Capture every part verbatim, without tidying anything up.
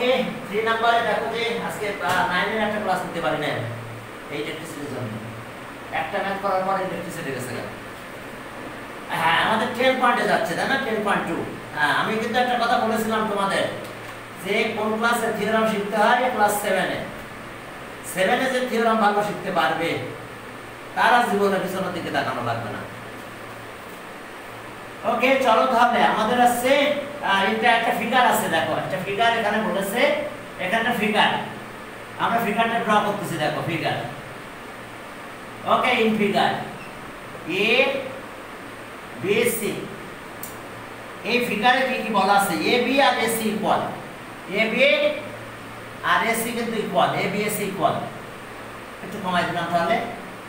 ওকে তিন নম্বরে দেখো যে আজকে নয় এর একটা ক্লাস নিতে পারি না এই ইলেকট্রিসিটির জন্য একটা ম্যাথ করার পর ইলেকট্রিসিটি গেছে গেল। হ্যাঁ আমাদের দশ পয়েন্টে যাচ্ছে তাই না দশ পয়েন্ট দুই। হ্যাঁ আমি কিন্তু একটা কথা বলেছিলাম তোমাদের যে কোন ক্লাসে থিওরাম শিখতে হয় ক্লাস সাত এ সাত এ যে থিওরাম ভালো শিখতে পারবে তারা জীবনের পিছনের দিকে তাকানো লাগবে না। ওকে চলো তাহলে আমাদের আছে এটা একটা ফিগার আছে দেখো একটা ফিগার এখানে বলেছে এখানটা ফিগার আমরা ফিগারটা ড্র করতেছি দেখো figure. Okay in figure A B C এই ফিগারে কি কি বলা আছে এ বি আর A C equal A B আর এ সি কিন্তু equal A B A C equal একটু কমাই দিলাম তাহলে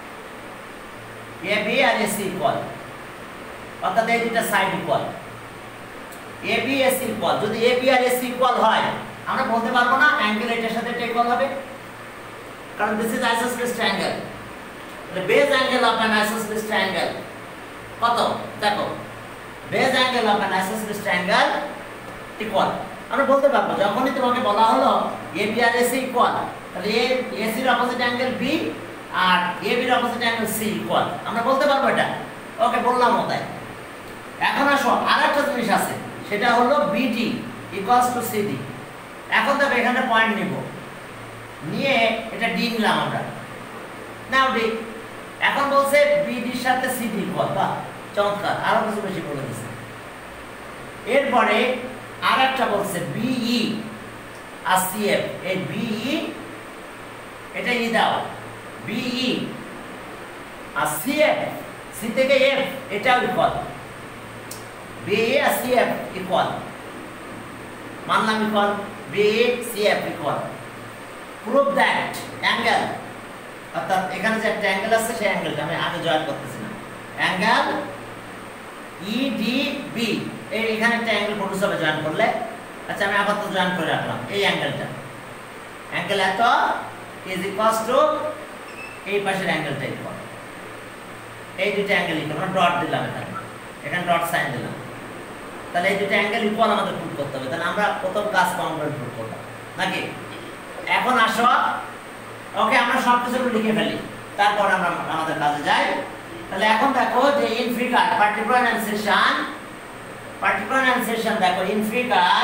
এ বি আর এ সি ইকুয়াল অর্থাৎ এই দুটো side equal A B A C equal. যদি এ বি আর এ সি ইকুয়াল হয় আমরা বলতে পারবো না অ্যাঙ্গেল এটার সাথে এটা ইকুয়াল হবে কারণ this is isosceles triangle the base angle of an isosceles triangle কত দেখো base angle of an isosceles triangle equal আমরা বলতে পারবো যখনই তোমাকে বলা হলো A B আর A C equal তাহলে A AC এর অপোজিট অ্যাঙ্গেল B আর A B এর অপোজিট অ্যাঙ্গেল C equal আমরা বলতে পারবো এটা। ওকে বললাম ওটাই। এখন আসো আরেকটা জিনিস আছে সেটা হলো B D equals to C D। এখন দেখো এখানে পয়েন্ট নিব নিয়ে এটা D নিলাম আমরা নাও D এখন বলছে বিডি এর সাথে সিডি ইকুয়াল বাহ চমৎকার আরো কিছু বেশি বলে দিয়েছে। এরপরে আরেকটা বলছে বিই আর সিএফ এই বিই এটা ই দাও বিই আর সিএফ সি থেকে এফ এটাও ইকুয়াল বিই আর সিএফ ইকুয়াল মানলাম equal BE CF equal prove that angle অর্থাৎ এখানে যে একটা অ্যাঙ্গেল আছে সেই অ্যাঙ্গেলটা আমি আগে জয়েন করতেছি না অ্যাঙ্গেল ই ডি বি এই এখানে একটা অ্যাঙ্গেল প্রডিউস হবে জয়েন করলে। আচ্ছা আমি আপাতত জয়েন করে রাখলাম এই অ্যাঙ্গেলটা অ্যাঙ্গেল এত ইজ ইকুয়ালস টু এই পাশের অ্যাঙ্গেলটা ইকুয়াল এই দুটো অ্যাঙ্গেল ইকুয়াল আমরা ডট দিলাম এখানে এখানে ডট সাইন দিলাম তাহলে এই দুটো অ্যাঙ্গেল ইকুয়াল আমাদের প্রুভ করতে হবে তাহলে আমরা প্রথম কাজ কমপ্লিট প্রুভ করলাম নাকি। এখন আসো ওকে আমরা সব কিছু লিখে ফেলি তারপর আমরা আমাদের কাজে যাই। তাহলে এখন দেখো যে ইন ফিগার পার্টিকুলার অ্যানসেশন পার্টিকুলার অ্যানসেশন দেখো ইন ফিগার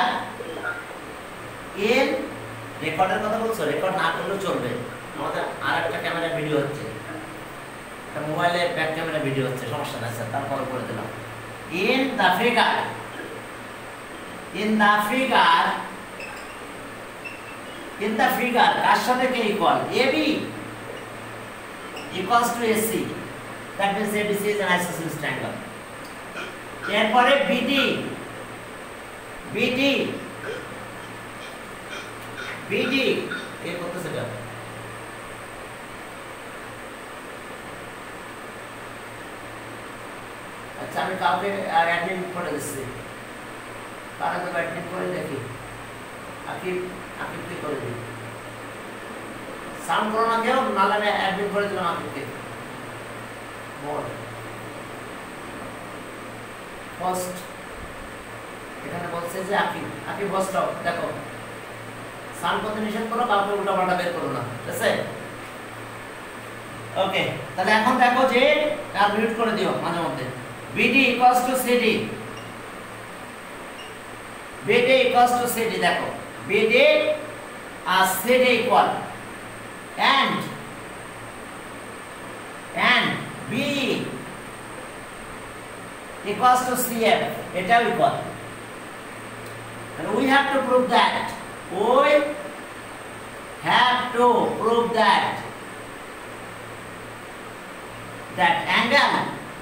ইন রেকর্ডের কথা বলছো রেকর্ড না করলেও চলবে আমাদের আরেকটা ক্যামেরা ভিডিও হচ্ছে একটা মোবাইলে ব্যাক ক্যামেরা ভিডিও হচ্ছে সমস্যা নাই স্যার তারপরে করে দিলাম। In the figure in the figure in the figure কার সাথে কে equal A B equals to A C that means A B C is an isosceles triangle। এরপরে B D B D B D কে করতেছে এটা আচ্ছা আমি কাউকে অ্যাডমিন করে দিচ্ছি কারা তো অ্যাডমিন করে দেখি আকিব আকিবকে করে দিই সাউন্ড করো না কেউ নাহলে আমি অ্যাডমিট করে দিলাম আকিবকে মোড ফার্স্ট এখানে বলছে যে আকিব আকিব হোস্ট দেখো সাউন্ড করতে নিষেধ করো কাউকে উল্টা পাল্টা বের করো না ঠিক আছে। ওকে তাহলে এখন দেখো যে আর মিউট করে দিও মাঝে মধ্যে BD equals to CD BD equals to CD দেখো বিডি আর CD equal and and B equals to C F এটা equal and we have to prove that we have to prove that that angle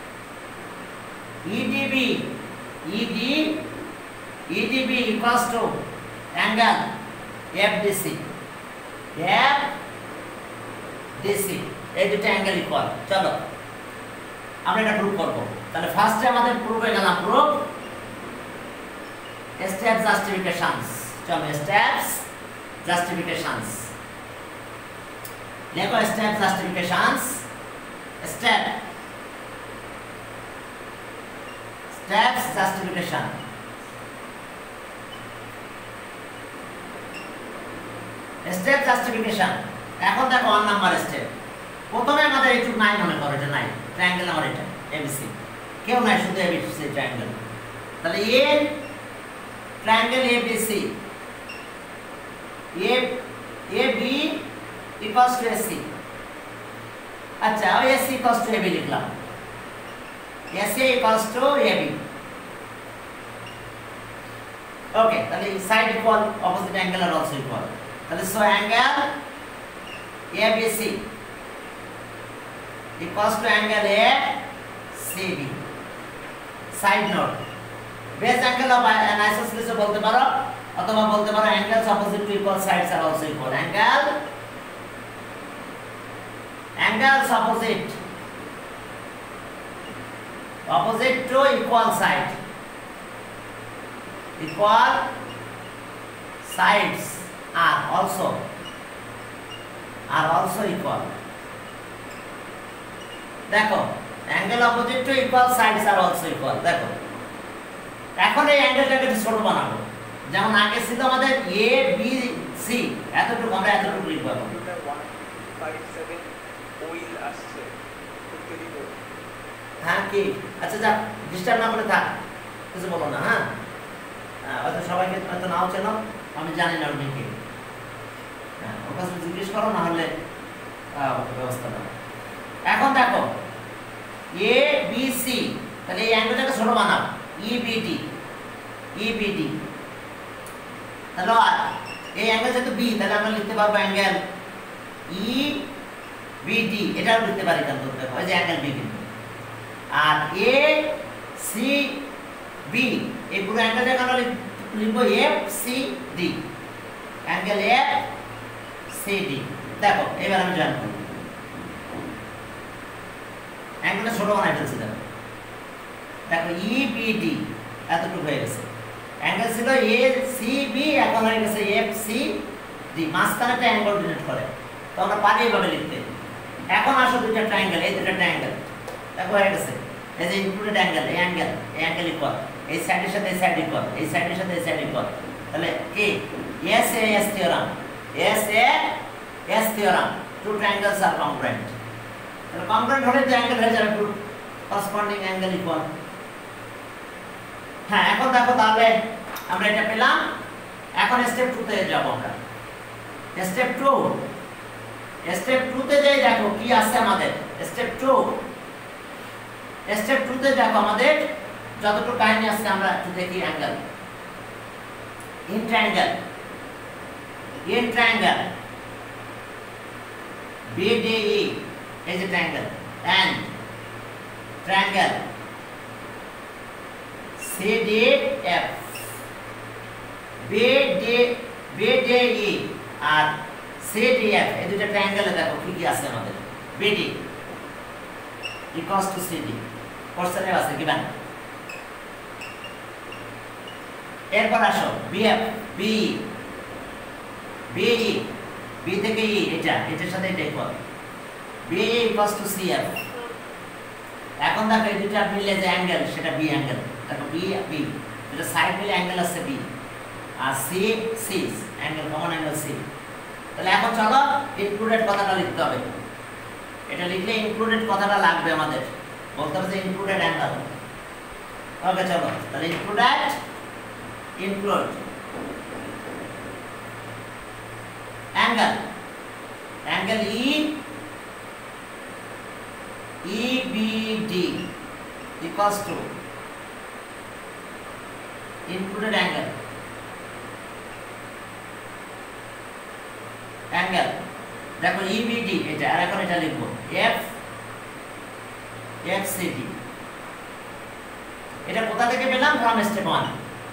E D B E D E D B equals to angle F D C F D C এই দুটো angle equal. চলো আমরা এটা prove করব। তাহলে ফার্স্টে আমাদের prove হয়ে গেল প্রুভ স্টেপ জাস্টিফিকেশনস। চলো স্টেপস জাস্টিফিকেশনস লেখো step justifications step steps justification step justification. এখন দেখো ওয়ান নাম্বার স্টেপ। প্রথমে আমাদের এইটুকু নাই মনে করো, এটা নাই, ট্রায়াঙ্গেল আমার এটা এবিসি, কেউ নাই, শুধু এবিসি ট্রায়াঙ্গেল। তাহলে a triangle ABC, A A B equals to AC. আচ্ছা, ওই এসি ইকুয়ালস টু এবি লিখলাম, AC equals to AB. Okay, তাহলে সাইড ইকুয়াল, অপোজিট অ্যাঙ্গেল আর অলসো ইকুয়াল। তাহলে so angle ABC equals to angle A C B. Side note, base angle of an isosceles বলতে পারো, অথবা বলতে পারো angles opposite to equal sides are also equal. Angle angles opposite opposite to equal side, equal sides are also are also equal. দেখো, angle opposite to equal sides R also equal. দেখো, এখন এই অ্যাঙ্গেলটাকে একটু ছোট বানাবো, যেমন আগে ছিল আমাদের এ বি সি, এতটুকু আমরা এতটুকু লিখব। হ্যাঁ কি, আচ্ছা যাক, ডিস্টার্ব না করে থাক, কিছু বলো না। হ্যাঁ, হয়তো সবাইকে হয়তো নাও চেনো, আমি জানি না উনি কে। হ্যাঁ, ওর কাছে জিজ্ঞেস করো, না হলে ব্যবস্থা দাও। এখন দেখো এ বি সি, তাহলে এই অ্যাঙ্গেলটাকে ছোট বানাও, ইবিডি ইবিডি। তাহলে এই অ্যাঙ্গেল যেহেতু বি, তাহলে আমরা লিখতে পারবো অ্যাঙ্গেল ই বিডি, এটাও লিখতে পারি। কারণ দেখো এই যে অ্যাঙ্গেল বি কিন্তু, আর এ সি বি, এই পুরো অ্যাঙ্গেলটাকে আমরা লিখবো F C D, angle F C D. দেখো এবার আমি জয়েন করব, অ্যাঙ্গেলটা ছোট বানাই ফেলছি। দেখো দেখো ই বি ডি এতটুকু হয়ে গেছে। অ্যাঙ্গেল ছিল এ সি বি, এখন হয়ে গেছে এফ সি ডি, মাঝখানে একটা অ্যাঙ্গেল ডিনোট করে, তো আমরা পারি এভাবে লিখতে। এখন আসো দুইটা ট্রায়াঙ্গেল, এই দুটো ট্রায়াঙ্গেল দেখো হয়ে গেছে। এই যে ইনক্লুডেড অ্যাঙ্গেল, এই অ্যাঙ্গেল এই অ্যাঙ্গেল ইকুয়াল, এই সাইডের সাথে এই সাইড ইকুয়াল, এই সাইডের সাথে এই সাইড ইকুয়াল। তাহলে কি S A S theorem, S A S theorem, two triangles are congruent. তাহলে কংগ্রুয়েন্ট হলে যে অ্যাঙ্গেল হয়ে যাবে টু করসপন্ডিং অ্যাঙ্গেল ইকুয়াল। হ্যাঁ, এখন দেখো তাহলে আমরা এটা পেলাম। এখন স্টেপ টু তে যাব আমরা। স্টেপ টু, স্টেপ টু তে যাই, দেখো কি আছে আমাদের। স্টেপ টু, স্টেপ টু তে দেখো আমাদের যতটুকু কাহিনী আছে আমরা একটু দেখি। Angle in triangle, in triangle BDE, এই যে triangle, and triangle CDF, BD BDE আর সিডিএফ, এই দুটো ট্রায়াঙ্গেলে দেখো কি কি আছে আমাদের। বিডি ইকুয়ালস টু সিডি, কোশ্চেনে আছে কি বান। এরপর আসো বিএফ, বি বিই, বি থেকে ই, এটা এটার সাথে এটা equal, BE equals to CF. এখন দেখো এই দুটো মিলে যে অ্যাঙ্গেল, সেটা বি অ্যাঙ্গেল। দেখো বি বি, এটা সাইড মিলে অ্যাঙ্গেল আছে বি, আর C C angle, common angle C. তাহলে এখন চলো ইনক্লুডেড কথাটা লিখতে হবে। এটা লিখলে ইনক্লুডেড কথাটা লাগবে আমাদের, বলতে হবে যে ইনক্লুডেড অ্যাঙ্গেল। ওকে চলো, তাহলে included, include angle, angle E E B D equals to included angle, angle দেখো ই বি ডি এটা, আর এখন এটা লিখবো এফ এফ সি ডি। এটা কোথা থেকে পেলাম? From step one.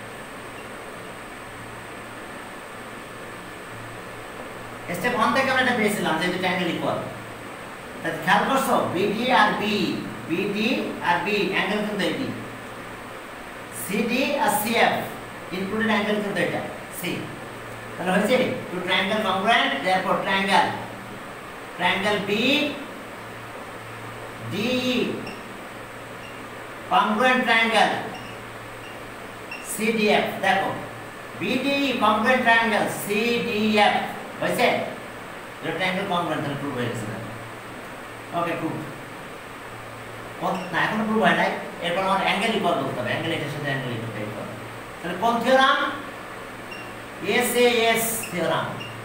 Step one থেকে আমরা এটা পেয়েছিলাম যে দুটো অ্যাঙ্গেল ইকুয়াল। তাহলে খেয়াল করছো বিডি আর বি, বিডি আর বি অ্যাঙ্গেল কিন্তু এটি, সিডি আর সিএফ ইনক্লুডেড অ্যাঙ্গেল কিন্তু এটা সি। তাহলে হয়েছে two triangle congruent, therefore triangle triangle B DE congruent triangle CDF. দেখো বিডিই কংগ্রুয়েন্ট ট্রায়াঙ্গেল সিডিএফ, হয়েছে রেক্ট্যাঙ্গেল কংগ্রুয়েন্ট তাহলে প্রুভ হয়ে গেছে ওকে প্রুভ না এখনো প্রুভ হয় নাই এরপর আমার অ্যাঙ্গেল ইকুয়াল বলতে হবে অ্যাঙ্গেল এটার সাথে অ্যাঙ্গেল ইকুয়াল তাহলে কোন theorem S A S theorem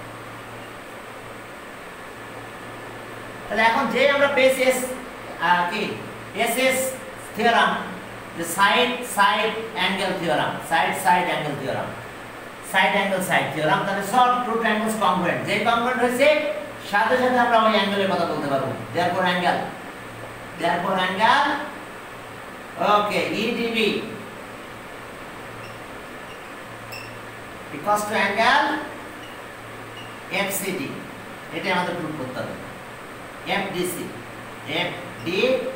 তাহলে এখন যে আমরা পেয়েছি এস কি S S theorem the side side angle theorem side side angle theorem side angle side theorem তাহলে সব টু ট্রায়াঙ্গেলস কংগ্রুয়েন্ট যে কংগ্রুয়েন্ট হইছে সাথে সাথে আমরা ওই অ্যাঙ্গেলের কথা বলতে পারবো therefore angle therefore angle okay E D B equals to angle F C D এটা আমাদের প্রুফ করতে হবে F D C F D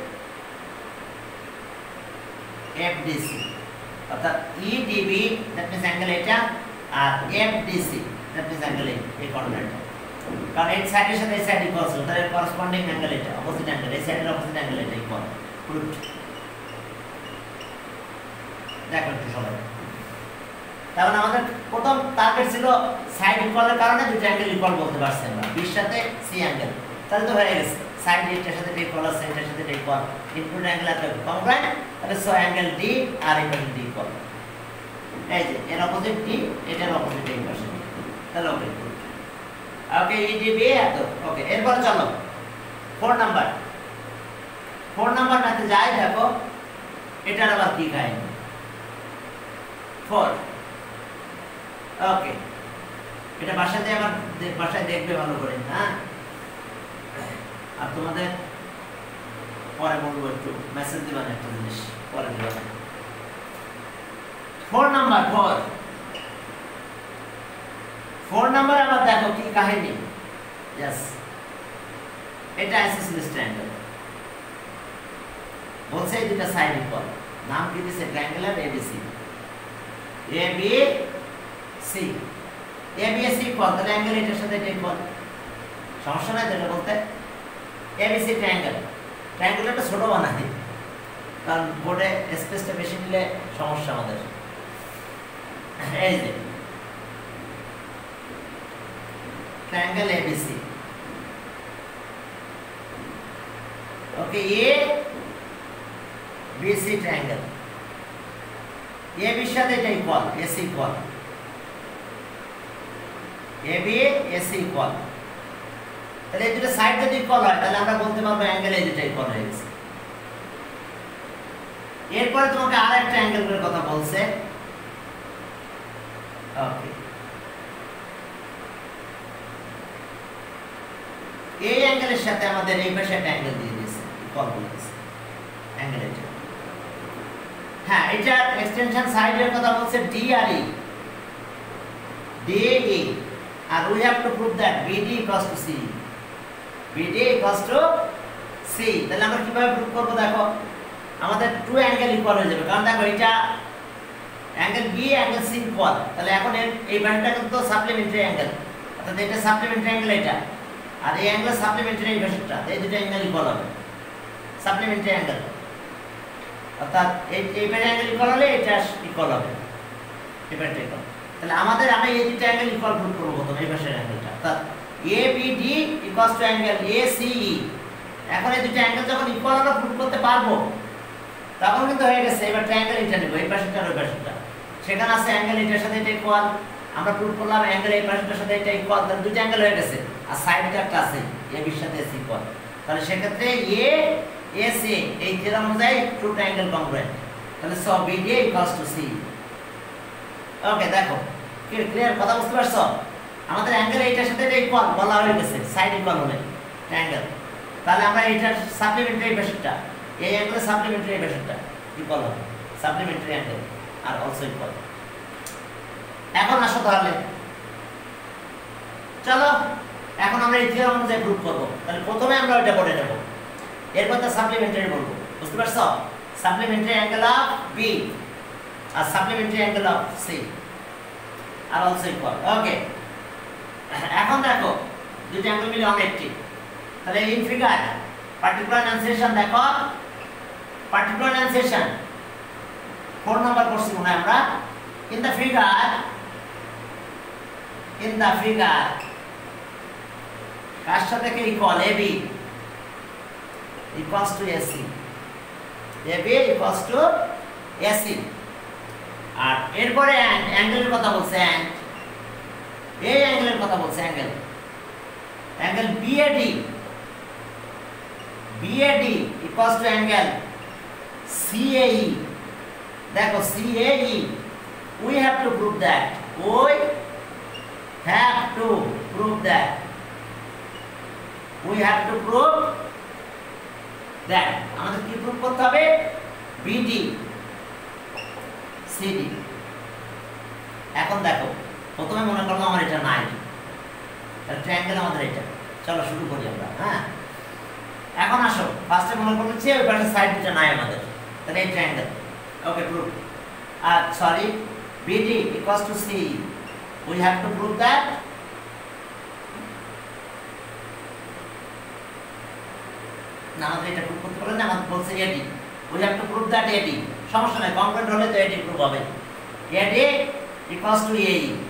F D C অর্থাৎ E D B that means angle এটা আর F D C that means angle এই coordinate কারণ এই সাইডের সাথে এই সাইড ইকুয়াল আছে তাহলে করেসপন্ডিং অ্যাঙ্গেল এটা অপোজিট অ্যাঙ্গেল এই সাইডের অপোজিট অ্যাঙ্গেল এটা ইকুয়াল প্রুফড দেখো একটু সবাই তাহলে আমাদের প্রথম টার্গেট ছিল সাইড ইকুয়ালের কারণে দুটো অ্যাঙ্গেল ইকুয়াল বলতে পারছি আমরা B এর সাথে C অ্যাঙ্গেল তাহলে তো হয়ে গেছে সাইড এটার সাথে ইকুয়াল আছে এটার সাথে ইকুয়াল ইনপুট অ্যাঙ্গেল আছে কংগ্রুয়েন্ট তাহলে সো অ্যাঙ্গেল D আর ইকুয়াল D ইকুয়াল এই যে এর অপোজিট D এটার অপোজিট এই পাশে তাহলে ওকে ওকে E D B এত ওকে এরপর চলো চার নাম্বার চার নাম্বার ম্যাথে যাই দেখো এটার আবার কি কাহিনী চার ওকে এটা বাসাতে আবার বাসায় দেখবে ভালো করে হ্যাঁ আর তোমাদের পরে বলবো একটু মেসেজ দিবেন একটা জিনিস পরে দিবেন চার নাম্বার চার চার নাম্বার আবার দেখো কি কাহিনী यस এটা আইসোসেলেস ট্রায়াঙ্গেল বলছে এই দুটো সাইড ইকুয়াল নাম কি দিছে triangular ABC A B C A B C equal তাহলে অ্যাঙ্গেল এটার সাথে এটা ইকুয়াল সমস্যা নাই এটা বলতে এবিসি ট্রায়াঙ্গেল ট্রায়াঙ্গুলারটা ছোট বানাই কারণ বোর্ডে স্পেসটা বেশি নিলে সমস্যা আমাদের এই যে triangle A B C okay A B C triangle A B সাথে এটা equal A C equal A B A C equal তাহলে এই দুটো সাইড যদি ইকুয়াল হয় তাহলে আমরা বলতে পারবো অ্যাঙ্গেল এই দুটো ইকুয়াল হয়ে গেছে এরপরে তোমাকে আরেকটা অ্যাঙ্গেলের কথা বলছে ওকে এই অ্যাঙ্গেলের সাথে আমাদের এই পাশে একটা অ্যাঙ্গেল দিয়ে দিয়েছে ইকুয়াল বলে দিয়েছে অ্যাঙ্গেল এটা হ্যাঁ এটা এক্সটেনশন সাইডের কথা বলছে ডি আর ই ডি ই আর we have to prove that BD equals to C BD equals to C তাহলে আমরা কিভাবে প্রুভ করব দেখো আমাদের টু অ্যাঙ্গেল ইকুয়াল হয়ে যাবে কারণ দেখো এটা angle B angle C equal তাহলে এখন এই বারটা কিন্তু সাপ্লিমেন্টারি অ্যাঙ্গেল অর্থাৎ এটা সাপ্লিমেন্টারি অ্যাঙ্গেল এটা আর এই অ্যাঙ্গেল সাপ্লিমেন্টারি এই পাশেরটা এই দুটো অ্যাঙ্গেল ইকুয়াল হবে সাপ্লিমেন্টারি অ্যাঙ্গেল অর্থাৎ এই এই পাশে অ্যাঙ্গেল ইকুয়াল হলে এটা ইকুয়াল হবে এই পাশটা ইকুয়াল তাহলে আমাদের আমি এই দুটো অ্যাঙ্গেল ইকুয়াল প্রুভ করব প্রথমে এই পাশের অ্যাঙ্গেলটা অর্থাৎ A B D equals to angle A C E এখন এই দুটো অ্যাঙ্গেল যখন ইকুয়াল আমরা প্রুভ করতে পারবো তখন কিন্তু হয়ে গেছে এবার ট্রায়াঙ্গেল এটা নেব এই পাশেরটা আর ওই পাশেরটা সেখানে আছে অ্যাঙ্গেল এটার সাথে এটা ইকুয়াল আমরা প্রুভ করলাম অ্যাঙ্গেল এই পাশেরটার সাথে এটা ইকুয়াল তাহলে দুটো অ্যাঙ্গেল হয়ে গেছে আর সাইডটা একটা আছে এ বির সাথে এসি ইকুয়াল তাহলে সেক্ষেত্রে এ এস এ এই থিওরাম অনুযায়ী টু ট্রায়াঙ্গেল কংগ্রুয়েন্ট তাহলে so BD equals to C okay দেখো কি ক্লিয়ার কথা বুঝতে পারছো আমাদের অ্যাঙ্গেল এইটার সাথে এটা ইকুয়াল বলা হয়ে গেছে সাইড ইকুয়াল হবে ট্রায়াঙ্গেল তাহলে আমরা এইটার সাপ্লিমেন্টারি পাশেরটা এই অ্যাঙ্গেলের সাপ্লিমেন্টারি পাশেরটা ইকুয়াল হবে সাপ্লিমেন্টারি অ্যাঙ্গেল আর অলসো ইকুয়াল এখন আসো তাহলে চলো এখন আমরা এই থিওরাম অনুযায়ী প্রুভ করব তাহলে প্রথমে আমরা ওটা পড়ে নেব এরপর তা সাপ্লিমেন্টারি বলবো বুঝতে পারছো সাপ্লিমেন্টারি অ্যাঙ্গেল অফ বি আর supplementary angle of C are also equal okay এখন দেখো দুটো অ্যাঙ্গেল মিলে অনেকটি তাহলে ইন ফিগার পার্টিকুলার এনান্সিয়েশন দেখো পার্টিকুলার এনান্সিয়েশন ফোর নাম্বার করছি মনে হয় আমরা in the figure in the figure কার সাথে কে equal AB equals to AC AB equals to AC আর এরপরে অ্যাঙ্গেলের কথা বলছে অ্যান্ড এই অ্যাঙ্গেলের কথা বলছে angle angle BAD BAD equals to angle CAE দেখো CAE we have to prove that we have to prove that we have to prove that আমাদের কি প্রুভ করতে হবে বিডি সিডি এখন দেখো প্রথমে মনে করলাম আমার এটা নাই তাহলে ট্রায়াঙ্গেল আমাদের এটা চলো শুরু করি আমরা হ্যাঁ এখন আসো ফার্স্টে মনে করলে যে ওই পাশে সাইড দুটো নাই আমাদের তাহলে এই ট্রায়াঙ্গেল ওকে প্রুভ আর sorry B D equals to C. We have to prove that না আমাদের এটা প্রুভ করতে পারলে না আমাদের বলছে A D. We have to prove that A D. সমস্যা নাই কনক্রিট হলে তো A D প্রুভ হবে। A D equals to A E.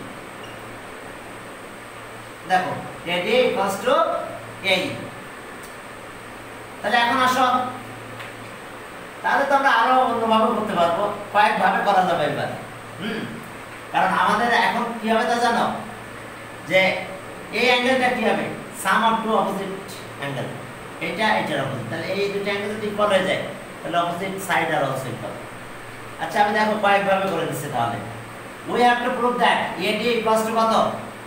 দেখো A D equals to A E. তাহলে এখন আসো তাহলে তো আমরা আরো অন্যভাবে করতে পারবো কয়েকভাবে করা যাবে এবার হুম কারণ আমাদের এখন কি হবে তা জানো যে এই অ্যাঙ্গেলটা কি হবে sum of two opposite angle এটা এটার অপোজিট তাহলে এই দুটো অ্যাঙ্গেল যদি ইকুয়াল হয়ে যায় তাহলে opposite side are also equal আচ্ছা আমি দেখো কয়েকভাবে করে দিচ্ছি তাহলে we have to prove that AD equals to কত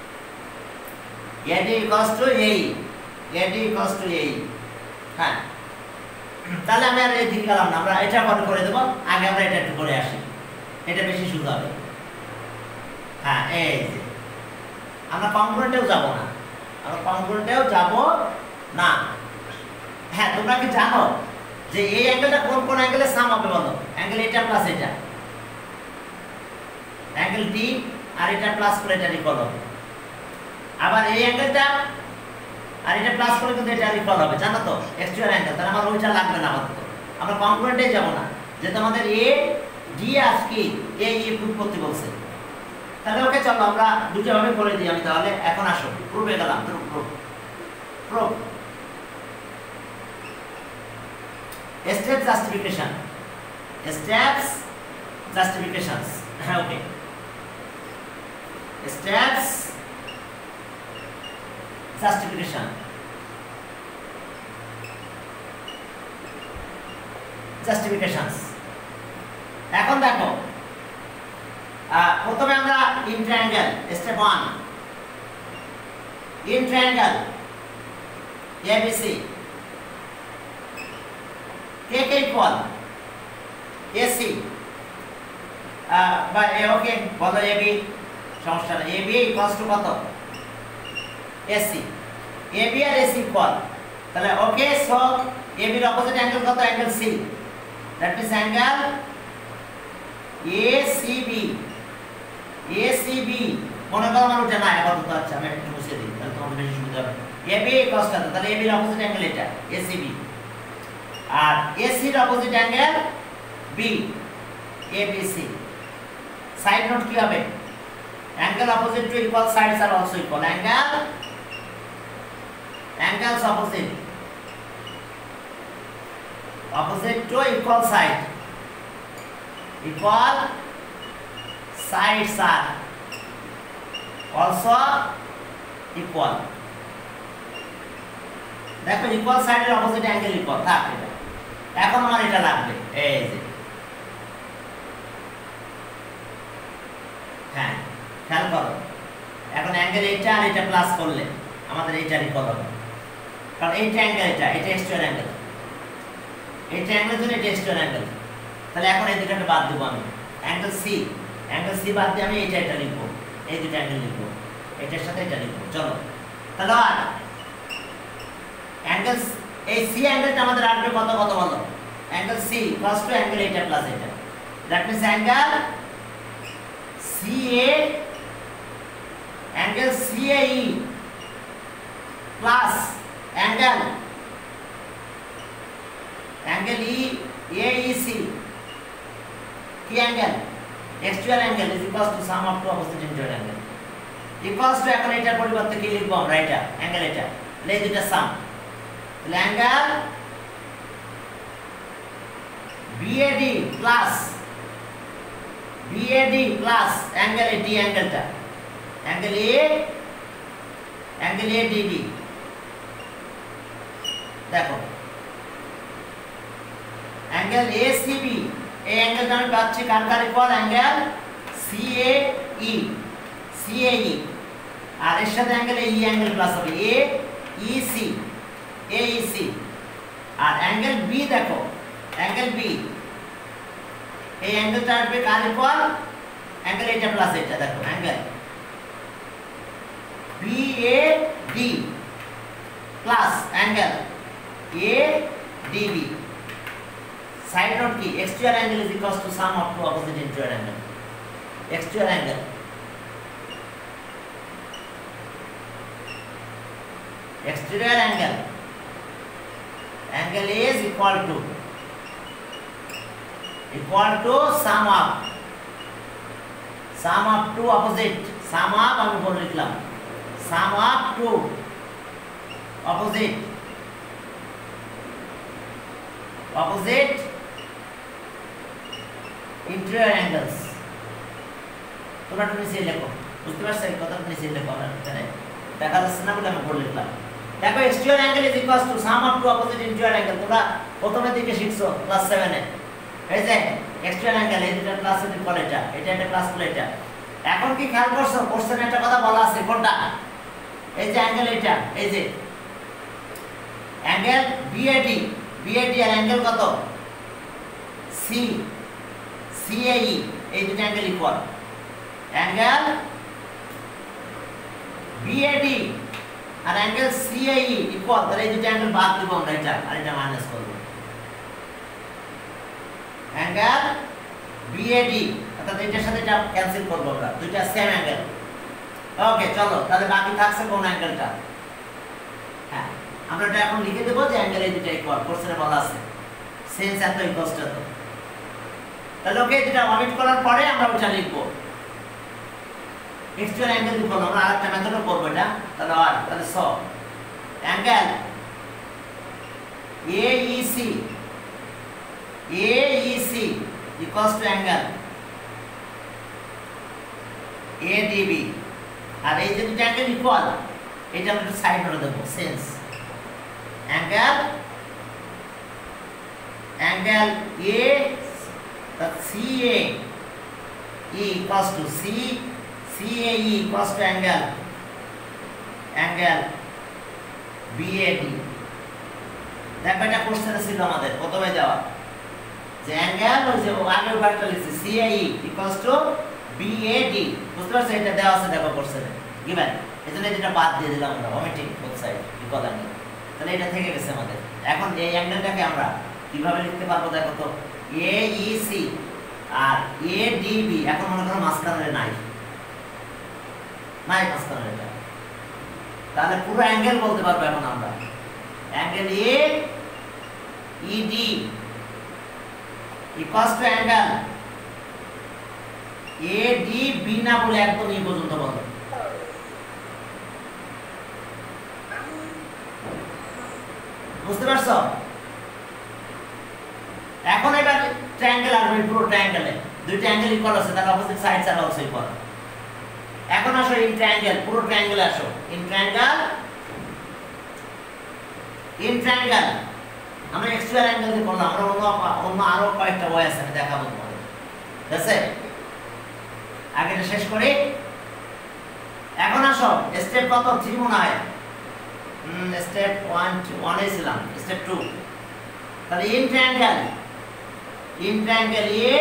AD equals to A E AD equals to A E হ্যাঁ তাহলে আমি আর এই দিকে গেলাম না আমরা এটা পরে করে দেব আগে আমরা এটা একটু করে আসি এটা বেশি সুবিধা হবে হ্যাঁ এই যে আমরা কংক্রিটেও যাব না আমরা কংক্রিটেও যাব না হ্যাঁ তোমরা কি জানো যে এই অ্যাঙ্গেলটা কোন কোন অ্যাঙ্গেলে সাম হবে বলো অ্যাঙ্গেল এটা প্লাস এটা অ্যাঙ্গেল ডি আর এটা প্লাস করে এটা ইকুয়াল হবে আবার এই অ্যাঙ্গেলটা আর এটা প্লাস করে কিন্তু এটা ইকুয়াল হবে জানো তো এক্সট্রিয়াল অ্যাঙ্গেল তাহলে আমার ওইটা লাগবে না আমাদের আমরা কংক্রিটে যাব না যে তোমাদের এ ডি আজকে এ ই প্রুভ করতে বলছে তাহলে ওকে চলো আমরা দুটো ভাবে করে দিই আমি তাহলে এখন আসো প্রুভে গেলাম তো prove prove step justification steps justifications হ্যাঁ ওকে স্টেপস জাস্টিফিকেশন জাস্টিফিকেশনস এখন দেখো প্রথমে আমরা in triangle step one in triangle ABC কে কে ইকুয়াল এসি বা ওকে বলো এবি সমস্যা না এবি ইকুয়ালস টু কত এসি এবি আর এসি ইকুয়াল তাহলে ওকে সো এবি এর অপোজিট অ্যাঙ্গেল কত angle C that is angle ACB ACB মনে করো আমার ওটা না আপাতত আচ্ছা আমি একটু মুছে দিই তাহলে তোমাদের বেশি সুবিধা হবে এবি ইকুয়ালস কত তাহলে এবি এর অপোজিট অ্যাঙ্গেল এটা এসিবি আর এসি এর opposite angle B ABC side note কি হবে angle opposite to equal sides R also equal angle angles opposite opposite to equal side equal sides are also equal দেখো equal side এর opposite angle equal থাক এটা এখন আমার এটা লাগবে এই যে হ্যাঁ খেয়াল করো এখন অ্যাঙ্গেল এইটা আর এটা প্লাস করলে আমাদের এইটা ইকুয়াল হবে কারণ এইটা অ্যাঙ্গেল এটা এটা এক্সট্রা অ্যাঙ্গেল এই ট্রায়াঙ্গেলের জন্য এটা এক্সট্রা অ্যাঙ্গেল তাহলে এখন এই দুটোকে বাদ দেব আমি অ্যাঙ্গেল সি অ্যাঙ্গেল সি বাদ দিয়ে আমি এইটা এটা লিখব এই দুটো অ্যাঙ্গেল লিখব এটার সাথে এটা লিখব চলো তাহলে আর অ্যাঙ্গেল এই সি অ্যাঙ্গেলটা আমাদের আসবে কত কত বলো angle C plus two angle এইটা প্লাস এটা that means angle C A angle C A E plus angle angle E A E C কি angle actual angle is equals to sum of two opposite interior angle equals to এখন এটার পরিবর্তে কি লিখব আমরা এটা angle এটা তাহলে এই দুইটা সাম, তাহলে angle BAD plus BAD plus angle AD, অ্যাঙ্গেলটা অ্যাঙ্গেল এ অ্যাঙ্গেল এডিবি, দেখো অ্যাঙ্গেল এসিবি, এই অ্যাঙ্গেলটা আমি পাচ্ছি কার কার ইকুয়াল, অ্যাঙ্গেল সিএই সিএই, আর এর সাথে অ্যাঙ্গেল এই অ্যাঙ্গেল প্লাস হবে এ ইসি এইসি, আর অ্যাঙ্গেল বি দেখো অ্যাঙ্গেল বি, এই অ্যাঙ্গেলটা আসবে কার ইকুয়াল, অ্যাঙ্গেল এটা প্লাস এটা, দেখো angle BAD plus angle ADB. Side note কি, exterior angle is equals to sum of two opposite interior angle. Exterior angle exterior angle angle is equal to equal to sum of sum of two opposite, sum of আমি বলে লিখলাম sum of two opposite opposite interior angles। তোমরা একটু নিচে লেখো, বুঝতে পারছো এই কথাটা নিচে লেখো, আমরা এখানে দেখা যাচ্ছে না বলে আমি বলে লিখলাম। দেখো exterior angle is equals to sum of two opposite interior angle, তোমরা প্রথমের দিকে শিখছো ক্লাস সেভেন এ, এই যে exterior angle এই দুটো ক্লাস এর পরে এটা এটা একটা ক্লাস করে এটা। এখন কি খেয়াল করছো কোশ্চেনে একটা কথা বলা আছে কোনটা, এই যে অ্যাঙ্গেল এটা, এই যে অ্যাঙ্গেল বিএডি, বিএডি আর অ্যাঙ্গেল কত সি সিএই, এই দুটো অ্যাঙ্গেল ইকুয়াল, অ্যাঙ্গেল বিএডি আর অ্যাঙ্গেল সিএই ইকুয়াল, তাহলে এই দুটো অ্যাঙ্গেল বাদ দিব আমরা, এটা আর এটা মাইনাস করব, অ্যাঙ্গেল বিএডি অর্থাৎ এটার সাথে এটা ক্যান্সেল করব আমরা, দুইটা সেম অ্যাঙ্গেল। ওকে চলো তাহলে বাকি থাকছে কোন অ্যাঙ্গেলটা, হ্যাঁ আমরা এটা এখন লিখে দেব যে অ্যাঙ্গেল এই দুটো ইকুয়াল, কোশ্চেনে বলা আছে সেন্স এত ইকুয়ালস এত, তাহলে ওকে যেটা অমিট করার পরে আমরা ওটা লিখব এক্সটেরিয়র অ্যাঙ্গেল ইকুয়াল, আমরা আরেকটা মেথডও করব এটা, তাহলে আর তাহলে স angle AEC AEC equals to angle ADB, আর এই যে দুটো অ্যাঙ্গেল ইকুয়াল এটা আমরা একটু সাইড করে দেব, since angle angle A CA E equals to C CA E equals to angle angle BAD. দেখো এটা কোশ্চেনে ছিল আমাদের প্রথমে দেওয়া যে অ্যাঙ্গেল ওই যে আগের বারটা লিখছি CA E equals to BAD, বুঝতে পারছো এটা দেওয়া আছে দেখো কোশ্চেনে গিভেন, এজন্য এটা বাদ দিয়ে দিলাম আমরা omitting both side equal angle, তাহলে এটা থেকে গেছে আমাদের। এখন এই অ্যাঙ্গেলটাকে আমরা কিভাবে লিখতে পারবো দেখো তো, এইসি আর এডিবি, এখন মনে করো মাঝখানে নাই নাই মাঝখানে এটা, তাহলে পুরো অ্যাঙ্গেল বলতে পারবো এখন আমরা, angle A ED equals to angle ADB, না বলে একদম এই পর্যন্ত বলো, বুঝতে পারছো? এখন এটা ট্রায়াঙ্গেল আসবে, পুরো ট্রায়াঙ্গেলে দুইটা অ্যাঙ্গেল ইকুয়াল আছে, তার অপোজিট সাইডস আর অলসো ইকুয়াল। এখন আসো ইন ট্রায়াঙ্গেল, পুরো ট্রায়াঙ্গেলে আসো, ইন ট্রায়াঙ্গেল ইন ট্রায়াঙ্গেল আমরা এক্সট্রিয়ার অ্যাঙ্গেল দিয়ে করলাম, আমরা অন্য অন্য আরো কয়েকটা ওয়ে আছে আমি দেখাবো তোমাদের, ঠিক আছে? আগে এটা শেষ করি। এখন আসো স্টেপ কত থ্রি মনে হয়, হুম স্টেপ ওয়ান ওয়ান এ ছিলাম, স্টেপ টু, তাহলে in triangle in triangle A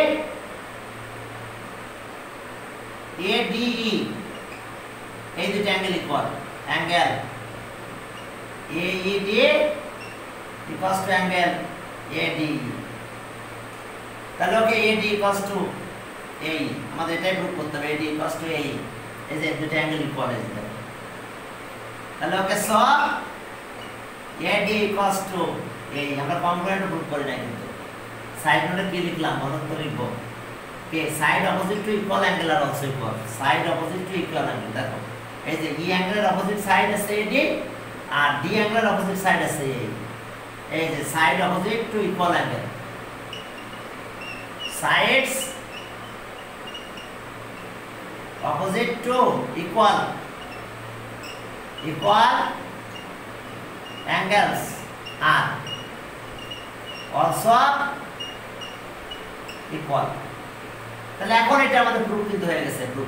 ADE, এই দুটো angle equal, angle AED equals to angle ADE, তাহলে ওকে এডি ইকুয়ালস টু এই, আমাদের এটাই প্রুভ করতে হবে, এডি ইকুয়ালস টু এই, এই যে দুটো অ্যাঙ্গেল ইকুয়াল, এই যে তাহলে ওকে স এডি ইকুয়ালস টু এই, আমরা কমপ্লিমেন্ট প্রুভ করি না কিন্তু সাইড নোটে কি লিখলাম বলো তো, লিখবো কে side opposite to equal angle R also equal, side opposite to equal angle, দেখো এই যে ই অ্যাঙ্গেলের অপোজিট সাইড আছে এডি আর ডি অ্যাঙ্গেলের অপোজিট সাইড আছে এই এই যে side opposite to equal angle, sides opposite to equal equal angles are also equal. তাহলে এখন এটা আমাদের প্রুফ কিন্তু হয়ে গেছে প্রুফ।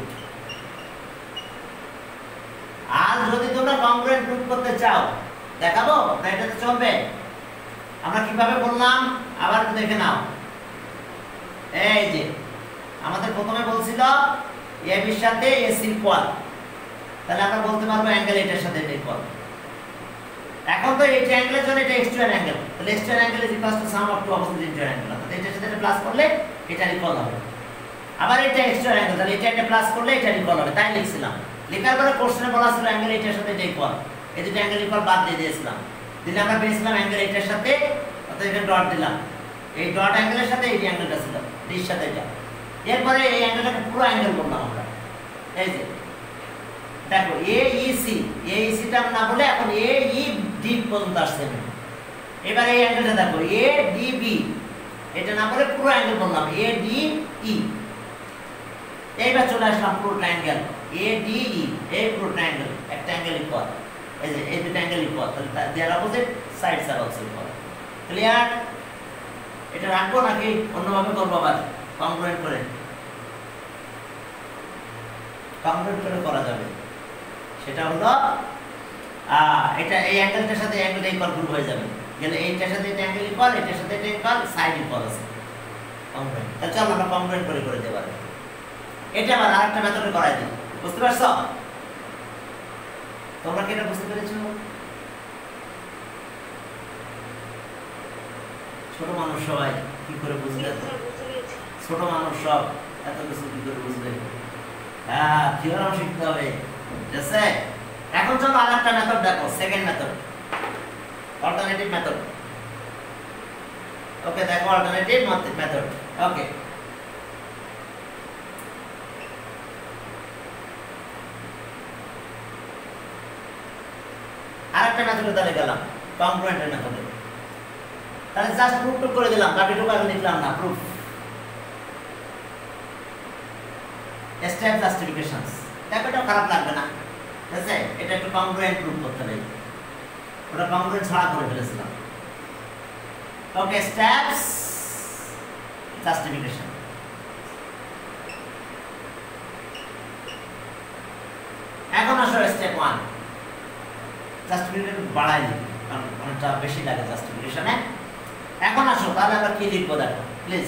আর যদি তোমরা কংগ্রুয়েন্ট প্রুফ করতে চাও দেখাবো না, এটা তো চলবে। আমরা কিভাবে বললাম আবার একটু দেখে নাও। এই যে আমাদের প্রথমে বলছিল AB এর সাথে AC ইকুয়াল, তাহলে আমরা বলতে পারবো অ্যাঙ্গেল এটার সাথে এটা ইকুয়াল। এখন তো এই ট্রায়াঙ্গেলের জন্য এটা এক্সট্রা অ্যাঙ্গেল, তাহলে extra angle is equal to sum of two opposite inter angle, তাহলে এটার সাথে এটা প্লাস করলে এটা ইকুয়াল হবে। আবার এটা এক্সট্রা অ্যাঙ্গেল, তাহলে এটা এটা প্লাস করলে এটা ইকুয়াল হবে, তাই লিখছিলাম। লেখার পরে কোশ্চেনে বলা ছিল অ্যাঙ্গেল এটার সাথে এটা ইকুয়াল, এই দুটো অ্যাঙ্গেল ইকুয়াল বাদ দিয়ে দিয়েছিলাম, দিলে আমরা পেয়েছিলাম অ্যাঙ্গেল এটার সাথে, অর্থাৎ এখানে ডট দিলাম, এই ডট অ্যাঙ্গেলের সাথে এই অ্যাঙ্গেলটা ছিল ডির সাথে এটা। এরপরে এই অ্যাঙ্গেলটাকে পুরো অ্যাঙ্গেল করলাম আমরা, এই যে দেখো এ E C, A E C টা না বলে এখন এ ই ডি পর্যন্ত আসছে। এবারে এই অ্যাঙ্গেলটা দেখো এ ডি বি, এটা না বলে পুরো অ্যাঙ্গেল বললাম এ ডি ই। এইবার চলে আসলাম পুরো ট্রায়াঙ্গেল এ ডি ই, এই পুরো ট্রায়াঙ্গেল একটা অ্যাঙ্গেল ইকুয়াল, এই যে এই দুটো অ্যাঙ্গেল ইকুয়াল, তাহলে their opposite sides R also equal. Clear? এটা রাখবো নাকি অন্যভাবে করবো আবার কংগ্রুয়েন্ট করে? কংগ্রুয়েন্ট করে করা যাবে, সেটা হলো এটা এই অ্যাঙ্গেলটার সাথে অ্যাঙ্গেল ইকুয়াল গ্রুপ হয়ে যাবে, গেলে এইটার সাথে এটা অ্যাঙ্গেল ইকুয়াল, এটার সাথে এটা ইকুয়াল, সাইড ইকুয়াল আছে কংগ্রুয়েন্ট। তাহলে চলো আমরা কংগ্রুয়েন্ট করে করে দেব। এটা আবার আরেকটা মেথডে করাই দিই, বুঝতে পারছো? তোমরা কি এটা বুঝতে পেরেছো? ছোট মানুষ সবাই কি করে বুঝলে? ছোট মানুষ সব এত কিছু কি করে বুঝবে? হ্যাঁ, থিওরাম শিখতে হবে, ঠিক আছে? এখন চলো আরেকটা মেথড দেখো, second method, alternative method. Okay, দেখো অল্টারনেটিভ মেথড। ওকে, আরেকটা মেথডে তাহলে গেলাম, কংগ্রুয়েন্টের মেথডে। তাহলে জাস্ট প্রুফ টুক করে দিলাম, বাকিটুকু আগে লিখলাম না, প্রুফ স্টেপ জাস্টিফিকেশনস। দেখো এটা খারাপ লাগবে না, ঠিক আছে? এটা একটু কংগ্রুয়েন্ট প্রুফ করতে হবে, ওটা কংগ্রুয়েন্ট ছাড়া করে ফেলেছিলাম। Okay, steps justification. এখন আসো স্টেপ ওয়ান, জাস্টিফিকেশন বাড়াই দিই কারণ অনেকটা বেশি লাগে জাস্টিফিকেশনে। এখন আসো তাহলে আমরা কি লিখবো দেখো প্লিজ।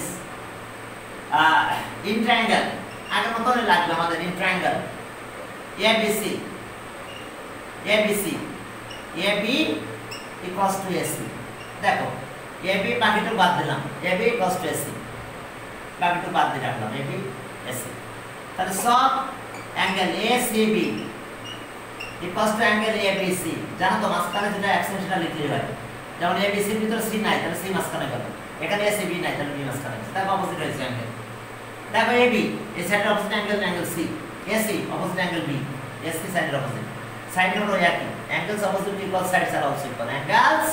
ইন ট্রায়াঙ্গেল আগের মতনই লাগবে আমাদের, in triangle A B C, A B C, A B equals to AC. দেখো এ বি বাকিটুকু বাদ দিলাম, A B equals to AC, বাকিটুকু বাদ দিয়ে রাখলাম এ বি এসি। তাহলে সব angle A C B equals to angle A B C. জানো তো মাঝখানে যেটা অ্যাবসেন্ট সেটা লিখলেই হয়, যেমন এ বি সির ভিতরে সি নাই তাহলে সি মাঝখানে গেল, এখানে এ সি বি নাই তাহলে বি মাঝখানে গেছে, তার অপোজিট হয়েছে অ্যাঙ্গেল। দেখো এ বি এই সাইডের opposite angle angle C, A C opposite angle B, A C সাইডের অপোজিট, সাইডের হলো একই, angles opposite equal sides R also equal, angles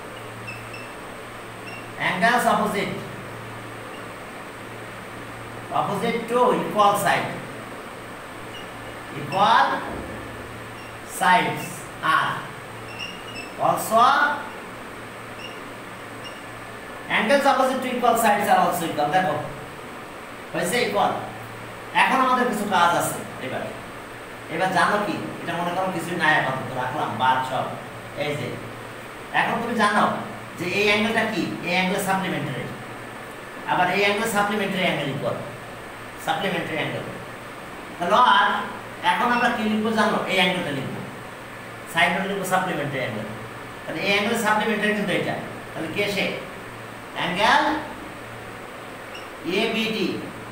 angles opposite opposite to equal side, equal sides are also angles opposite to equal sides are also equal। দেখো হয়েছে equal. এখন আমাদের কিছু কাজ আছে, এবার এবার জানো কি, এটা মনে করো কিছু নাই আপাতত রাখলাম বার সব। এই যে এখন তুমি জানো যে এই অ্যাঙ্গেলটা কি, এই অ্যাঙ্গেল সাপ্লিমেন্টারি, আবার এই angle supplementary angle equal, supplementary angle. তাহলে আর এখন আমরা কি লিখবো জানো, এই অ্যাঙ্গেলটা লিখবো, সাইড নোট লিখবো সাপ্লিমেন্টারি অ্যাঙ্গেল। তাহলে এই অ্যাঙ্গেল সাপ্লিমেন্টারি কিন্তু এটা, তাহলে কে সে অ্যাঙ্গেল এ বি ডি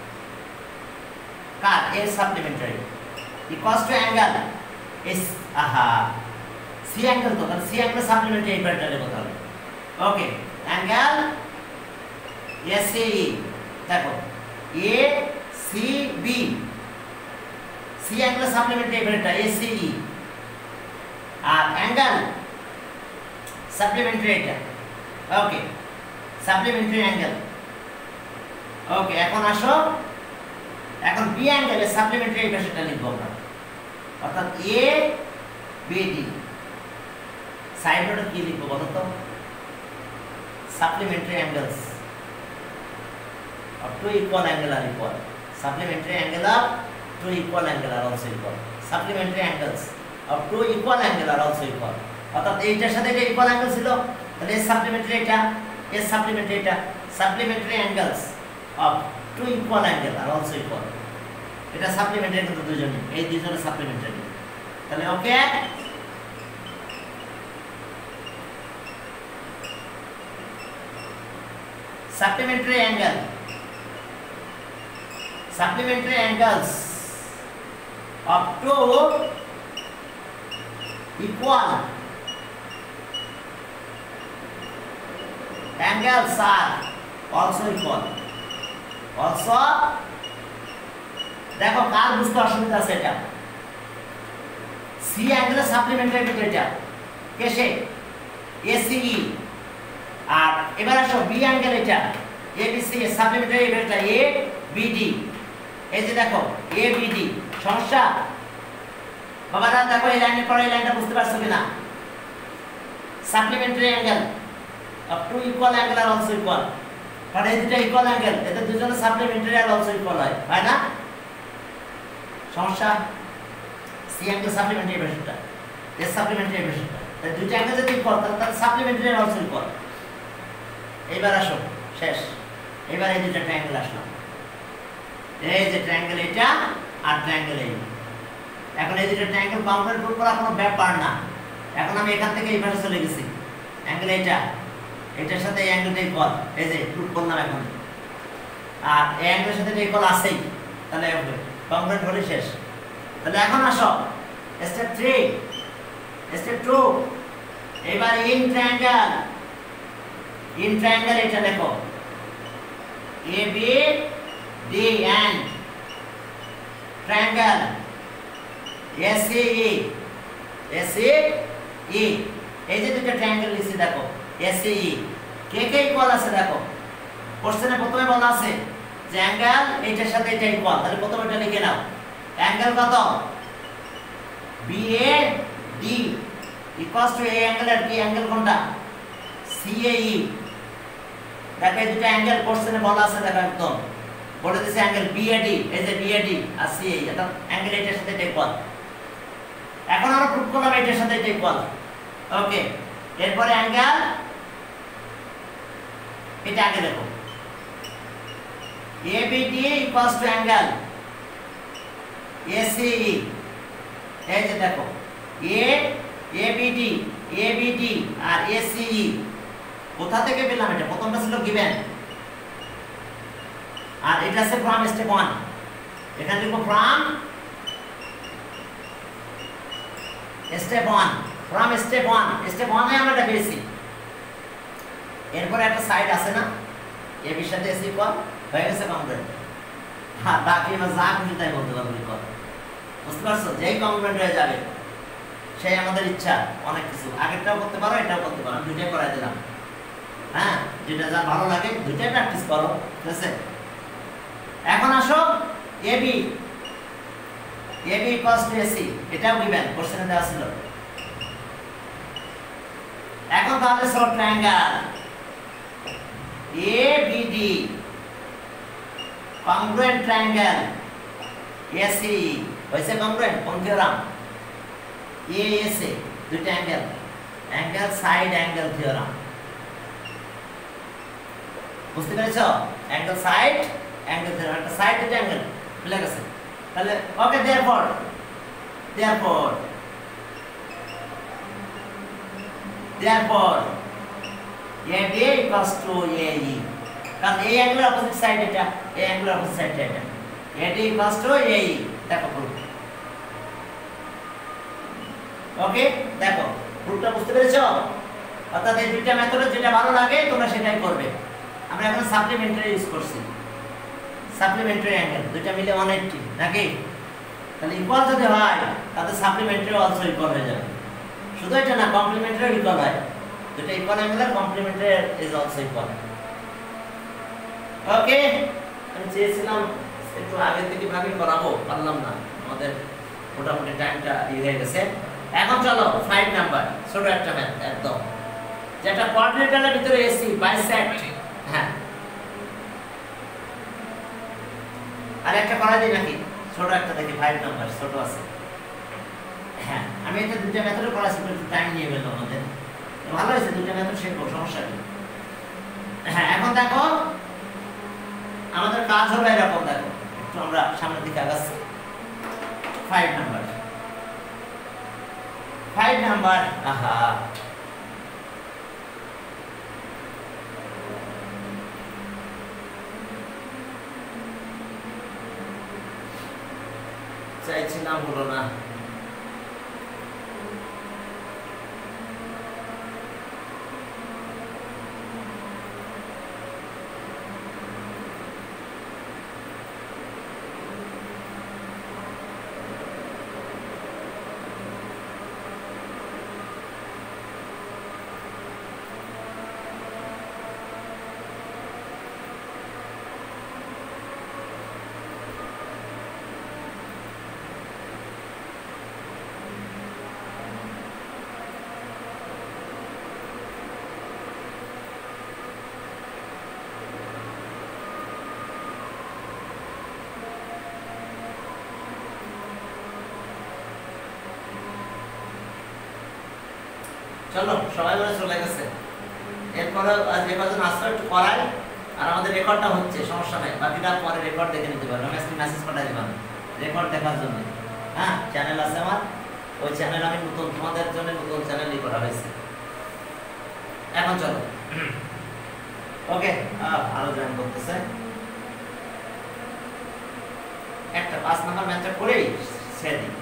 কার এর supplementary equals to angle S, আহা সি অ্যাঙ্গেল তো, তাহলে সি অ্যাঙ্গেল সাপ্লিমেন্টারি এই প্যাটার্নে কথা হবে। ওকে, অ্যাঙ্গেল এসি, দেখো A C B, C angle supplementary এই প্যাটার্নটা এসিই, আর অ্যাঙ্গেল সাপ্লিমেন্টারি এটা ওকে সাপ্লিমেন্টারি অ্যাঙ্গেল ওকে এখন আসো এখন বি অ্যাঙ্গেলে সাপ্লিমেন্টারি এই পাশেটা লিখব আমরা অর্থাৎ এ বি ডি সাইড নোটে কি লিখব বলো তো supplementary angles of two equal angle are equal supplementary angle of two equal angle are also equal supplementary angles of two equal angle are also equal অর্থাৎ এইটার সাথে এটা ইকুয়াল অ্যাঙ্গেল ছিল তাহলে এর সাপ্লিমেন্টারি এটা এর সাপ্লিমেন্টারি এটা supplementary angles of two equal angle R also equal এটা সাপ্লিমেন্টারি কিন্তু দুজনই এই দুজনের সাপ্লিমেন্টারি তাহলে ওকে supplementary angle supplementary angles of two equal angles are also equal also দেখো কার বুঝতে অসুবিধা আছে এটা সি অ্যাঙ্গেলের সাপ্লিমেন্টারি কিন্তু এটা কেসে এসিই আর এবার আসো বি অ্যাঙ্গেল এটা এবিসি এর সাপ্লিমেন্টারি এটা এ বিডি এই যে দেখো এ বিডি সমস্যা বাবারা দেখো এই লাইনের পরে এই লাইনটা বুঝতে পারছো কিনা supplementary angle of two equal angle R also equal কারণ এই দুটো ইকুয়াল অ্যাঙ্গেল এদের দুজনের সাপ্লিমেন্টারি আর অলসো ইকুয়াল হয় হয় না সমস্যা সি অ্যাঙ্গেল সাপ্লিমেন্টারি বেশটা এর সাপ্লিমেন্টারি বেশটা তাই দুটো অ্যাঙ্গেল যদি ইকুয়াল তাহলে সাপ্লিমেন্টারি আর অলসো ইকুয়াল এবার আসো শেষ এবার এই দুটো ট্রায়াঙ্গেল আসলো এই যে ট্রায়াঙ্গেল এটা আর ট্রায়াঙ্গেল এই এখন এই দুটো ট্রায়াঙ্গেল বাউন্ডারি প্রুফ করা কোনো ব্যাপার না এখন আমি এখান থেকে এই পাশে চলে গেছি অ্যাঙ্গেল এটা এটার সাথে এই অ্যাঙ্গেলটা ইকুয়াল এই যে প্রুফ করলাম এখন আর এই অ্যাঙ্গেলের সাথে এটা ইকুয়াল আছেই তাহলে বাউন্ডারি হলে শেষ তাহলে এখন আসো স্টেপ থ্রি স্টেপ টু এবার ইন ট্রায়াঙ্গেল in triangle এটা দেখো A B D and triangle S C E S C E এই যে দুটো ট্রায়াঙ্গেল লিখছি দেখো S C E কে কে ইকুয়াল আছে দেখো কোশ্চেনে প্রথমে বলা আছে যে অ্যাঙ্গেল এইটার সাথে এটা ইকুয়াল তাহলে প্রথমে এটা লিখে নাও অ্যাঙ্গেল কত B A D equals to এই অ্যাঙ্গেল আর কি অ্যাঙ্গেল কোনটা C A E দেখো এই দুটো অ্যাঙ্গেল কোশ্চেনে বলা আছে দেখো একদম বলে দিয়েছে অ্যাঙ্গেল B A D এই যে B A D আর C A E এটা অ্যাঙ্গেল এটার সাথে এটা ইকুয়াল এখন আমরা প্রুফ করলাম এটার সাথে এটা ইকুয়াল ওকে এরপরে অ্যাঙ্গেল এটা আগে দেখো A B D equals to angle A C E এই যে দেখো A A B D A B D R A C E কোথা থেকে পেলাম এটা প্রথমটা ছিল গিভেন আর এটা আছে ফ্রম স্টেপ ওয়ান এখানে লিখব from step one from step one step one এ আমরা এটা পেয়েছি এরপরে একটা সাইড আছে না এ বির সাথে এসি ইকুয়াল হয়ে গেছে কমপ্লিট হ্যাঁ বাকি আমরা যা খুশি তাই বলতে পারবো ইকুয়াল বুঝতে পারছো যেই কমপ্লিট হয়ে যাবে সেই আমাদের ইচ্ছা অনেক কিছু আগেরটাও করতে পারো এটাও করতে পারো দুইটাই করাই দিলাম হ্যাঁ যেটা যা ভালো লাগে দুইটাই প্র্যাকটিস করো ঠিক আছে এখন আসো AB AB equals to AC এটাও গিভেন কোশ্চেনে দেওয়া ছিল এখন তাহলে solve triangle ABD congruent triangle AC হইছে কংগ্রুয়েন্ট কোন থিওরাম এএসএ দুইটা angle angle side angle theorem বুঝতে পেরেছো অ্যাঙ্গেল সাইড অ্যাঙ্গেল থিওরাম একটা সাইড দুটো অ্যাঙ্গেল মিলে গেছে তাহলে okay therefore therefore therefore AD equals to A E কারণ এই অ্যাঙ্গেলের অপোজিট সাইড এটা এই অ্যাঙ্গেলের অপোজিট সাইড এটা AD equals to A E দেখো প্রুফ ওকে দেখো প্রুফটা বুঝতে পেরেছো অর্থাৎ এই দুইটা মেথডে যেটা ভালো লাগে তোমরা সেটাই করবে আমরা এখন সাপ্লিমেন্টারি ইউজ করছি সাপ্লিমেন্টারি অ্যাঙ্গেল দুইটা মিলে one eighty নাকি তাহলে ইকুয়াল যদি হয় তাহলে সাপ্লিমেন্টারি অলসো ইকুয়াল হয়ে যাবে শুধু এটা না কমপ্লিমেন্টারি ইকুয়াল হয় দুটো equal angle complementary is also equal. Okay, আমি চেয়েছিলাম একটু আগে থেকে ভাবে করাবো, পারলাম না, আমাদের মোটামুটি টাইমটা ই হয়ে গেছে। এখন চলো ফাইভ নাম্বার, ছোট একটা ম্যাথ একদম, যেটা কোঅর্ডিনেটরের ভিতরে এসি বাইসেক্ট। হ্যাঁ, আর একটা করা যায় নাকি? ছোট একটা দেখি, ফাইভ নাম্বার ছোট আছে। হ্যাঁ, আমি এটা দুটো মেথডে করাছি, একটু টাইম নিয়ে গেল আমাদের, ভালো হয়েছে, দুটো মেথড শিখবো, সমস্যা নেই। হ্যাঁ, এখন দেখো আমাদের কাজ হলো এরকম, দেখো একটু আমরা সামনের দিকে আগাচ্ছি। ফাইভ নাম্বার, ফাইভ নাম্বার, আহা চাইছিলাম, হলো না। চলো সবাই বলে চলে গেছে। এরপরে যে কজন আসবে একটু করাই, আর আমাদের রেকর্ডটা হচ্ছে, সমস্যা নাই, বাকিটা পরে রেকর্ড দেখে নিতে পারবে। আমি আজকে মেসেজ পাঠাই দিলাম রেকর্ড দেখার জন্য। হ্যাঁ, চ্যানেল আছে আমার, ওই চ্যানেল আমি নতুন, তোমাদের জন্য নতুন চ্যানেলই করা হয়েছে। এখন চলো, ওকে, আরো জয়েন করতেছে। একটা পাঁচ নাম্বার ম্যাচটা করেই ছেড়ে দিই,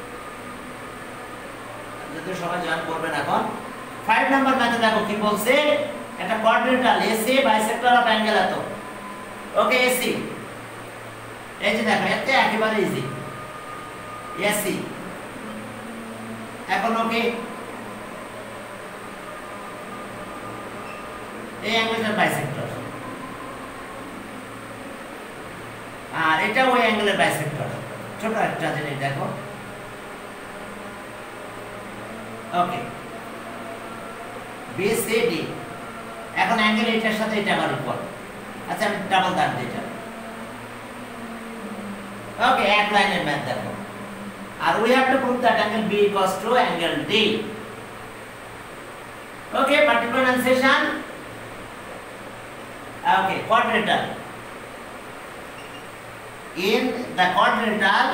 যদি সবাই জয়েন করবেন। এখন ফাইভ নাম্বার ম্যাথে দেখো কি বলছে, একটা coordinator AC bisector of angle এত। ওকে, এসি, এই যে দেখো এতে একেবারে ইজি, এসি। এখন ওকে, এই অ্যাঙ্গেলটার বাইসেক্টর, আর এটা ওই অ্যাঙ্গেলের বাইসেক্টর। ছোট একটা জিনিস দেখো, ওকে, বিসিডি। এখন অ্যাঙ্গেল এটার সাথে এটা আমার ইকুয়াল। আচ্ছা, আমি ডাবল দাগ দিই এটা। ওকে, এক লাইনের ম্যাথ দেখো। আর we have to prove that angle B equals to angle D. Okay, particular অ্যান্সেশন। Okay, coordinator. In the quadrilateral,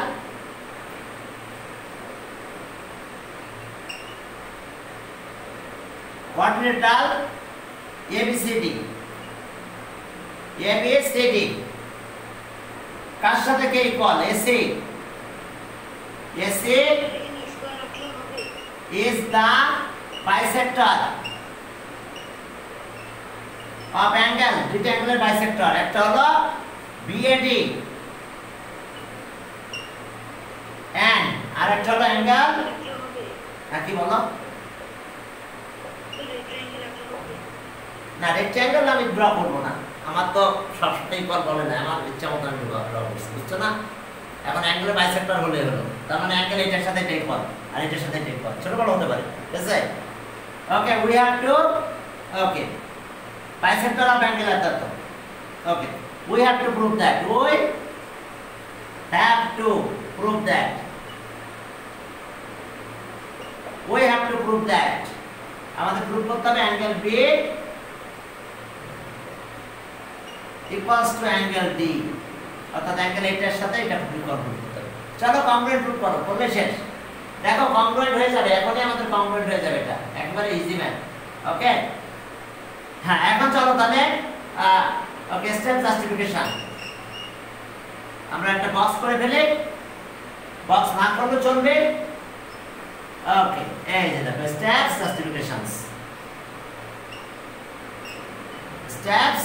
quadrilateral A B C D, A B C D কার সাথে কে equal? AC, AC is the bisector of angle, দুইটা অ্যাঙ্গেলের bisector, একটা হলো B A D and আর একটা হলো angle, হ্যাঁ কি বলো না, রেক্ট্যাঙ্গেল আমি ড্র করব না, আমার তো সবসময় ইকুয়াল বলে না, আমার ইচ্ছা মতো আমি ড্র করছি, বুঝছো না? এখন অ্যাঙ্গেলের বাইসেক্টর হলে হলো, তার মানে অ্যাঙ্গেল এটার সাথে এটা ইকুয়াল আর এটার সাথে এটা ইকুয়াল, ছোট বড় হতে পারে, ঠিক আছে? Okay, we have to, okay, bisector of angle এটা তো, okay, we have to prove that, we have to prove that, we have to prove that, আমাদের প্রুভ করতে হবে angle B equals to angle D, অর্থাৎ angle এটার সাথে এটা prove করতে হবে। চলো কংগ্রুয়েন্ট প্রুভ করো, করলে শেষ। দেখো কংগ্রুয়েন্ট হয়ে যাবে, এখনই আমাদের কংগ্রুয়েন্ট হয়ে যাবে, এটা একবারে ইজি ম্যাথ। ওকে, হ্যাঁ, এখন চলো তাহলে ওকে, স্টেপ জাস্টিফিকেশন। আমরা একটা বক্স করে ফেলি, বক্স না করলে চলবে। ওকে, এই যে দেখো steps justifications, steps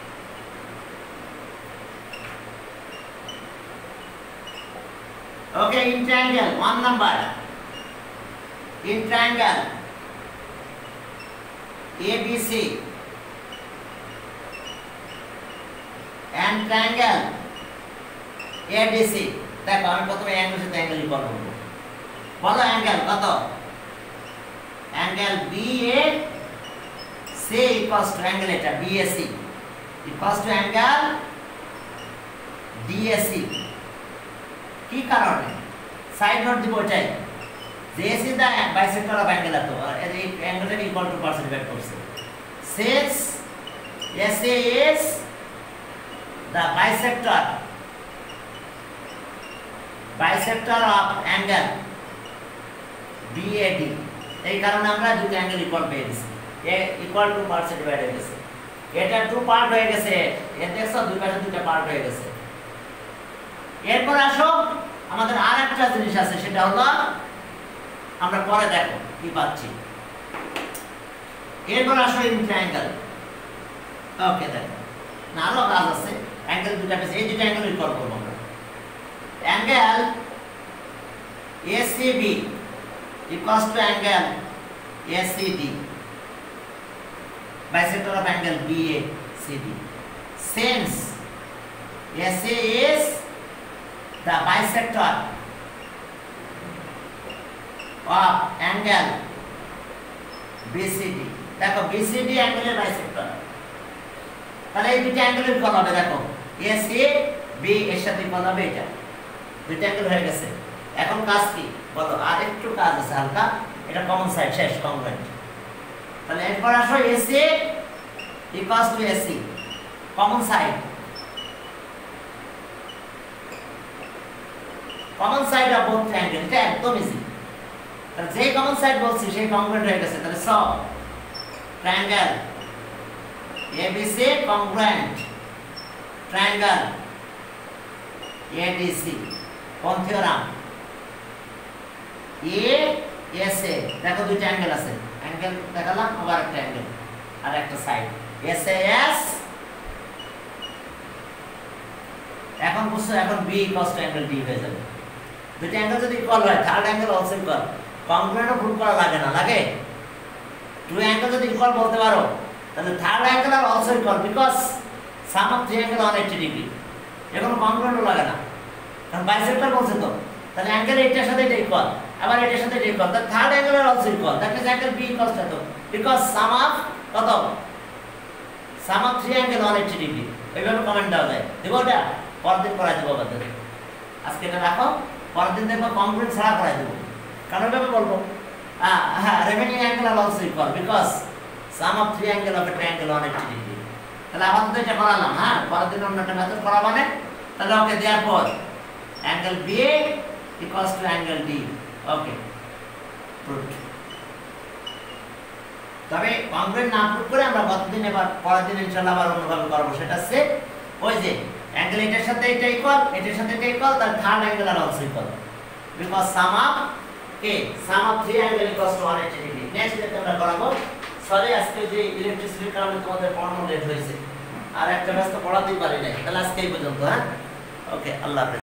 okay, in triangle one number, in triangle A B C and triangle A D C দেখো আমি প্রথমে অ্যাঙ্গেল সাথে অ্যাঙ্গেল ইকুয়াল করব বলো অ্যাঙ্গেল কত angle B A C equals to angle এটা B A C equals to angle D A C কি কারণে সাইড নোট দিব এটাই যে A C the bisector of angle তো এই অ্যাঙ্গেলটা ইকুয়াল টু পারসেন্ট বের করছে since S A is the bisector bisector of angle B A D এই কারণে আমরা দুটো অ্যাঙ্গেল ইকুয়াল পেয়ে গেছি A equal to percent divide হয়ে গেছে এটা টু পার্ট হয়ে গেছে এ দেখছো দুই পাশে দুটো পার্ট হয়ে গেছে এরপর আসো আমাদের আরেকটা জিনিস আছে সেটা হলো আমরা পরে দেখো কি পাচ্ছি এরপর আসো ইন ট্রায়াঙ্গেল ওকে দেখো না আরো কাজ আছে অ্যাঙ্গেল দুটো পেয়েছি এই দুটো অ্যাঙ্গেল ইকুয়াল করব আমরা angle A C B equals to angle A C D bisector of angle B A C D since S A is the bisector of angle B C D দেখো B C D angle এর bisector তাহলে এই দুটো angle equal হবে দেখো A C B এর সাথে equal হবে এটা দুটো অ্যাঙ্গেল হয়ে গেছে এখন কাজ কি বলো আর একটু কাজ আছে হালকা এটা কমন সাইড শেষ কংগ্রুয়েন্ট তাহলে এরপর আসো A C equals to A C common side common side of both triangle এটা একদম ইজি তাহলে যে কমন সাইড বলছি সেই কংগ্রুয়েন্ট হয়ে গেছে তাহলে সব triangle A B C congruent triangle A D C কোন থিওরাম A S A দেখো দুইটা অ্যাঙ্গেল আছে অ্যাঙ্গেল দেখালাম আবার একটা অ্যাঙ্গেল আর একটা সাইড S A S এখন বুঝছো এখন B equals to angle D হয়ে যাবে দুইটা অ্যাঙ্গেল যদি ইকুয়াল হয় থার্ড অ্যাঙ্গেল অলসো ইকুয়াল কংগ্রুয়েন্টও প্রুভ করা লাগে না লাগে টু অ্যাঙ্গেল যদি ইকুয়াল বলতে পারো তাহলে third angle R also equal because sum of three angle one eighty degree এখন কংগ্রুয়েন্টও লাগে না কারণ বাইসেক্টর বলছে তো তাহলে অ্যাঙ্গেল এইটার সাথে এটা ইকুয়াল আবার এটার সাথে এটা ইকুয়াল তাহলে third angle R also equal that means angle B equals to because sum of কত sum of three angle one eighty degree এইভাবে কমেন্ট দেওয়া যায় দেবো এটা পরের দিন করাই দেবো বাদ দেবে আজকে এটা রাখো পরের দিন দেখবো কংগ্রুয়েন্ট ছাড়া করাই দেবো কারণ এইভাবে বলবো হ্যাঁ হ্যাঁ remaining angle R also equal because sum of three angle of a triangle one eighty degree তাহলে আপাতত এটা করালাম হ্যাঁ পরের দিন অন্য একটা মেথড করা মানে তাহলে ওকে দেওয়ার পর angle B A equals to angle D okay proved তবে কংগ্রুয়েন্ট না প্রুভ করে আমরা গতদিন এবার পরের দিন ইনশাআল্লাহ আবার অন্যভাবে করব সেটা হচ্ছে ওই যে অ্যাঙ্গেল এটার সাথে এটা ইকুয়াল এটার সাথে এটা ইকুয়াল তার third angle R also equal because sum of কে sum of three angle equals to one eighty degree next যেটা আমরা করাবো সরি আজকে যে ইলেকট্রিসিটির কারণে তোমাদের পড়ানো লেট হয়েছে আর একটা ব্যস্ত পড়াতেই পারি নাই তাহলে আজকে এই পর্যন্ত হ্যাঁ ওকে আল্লাহ হাফেজ।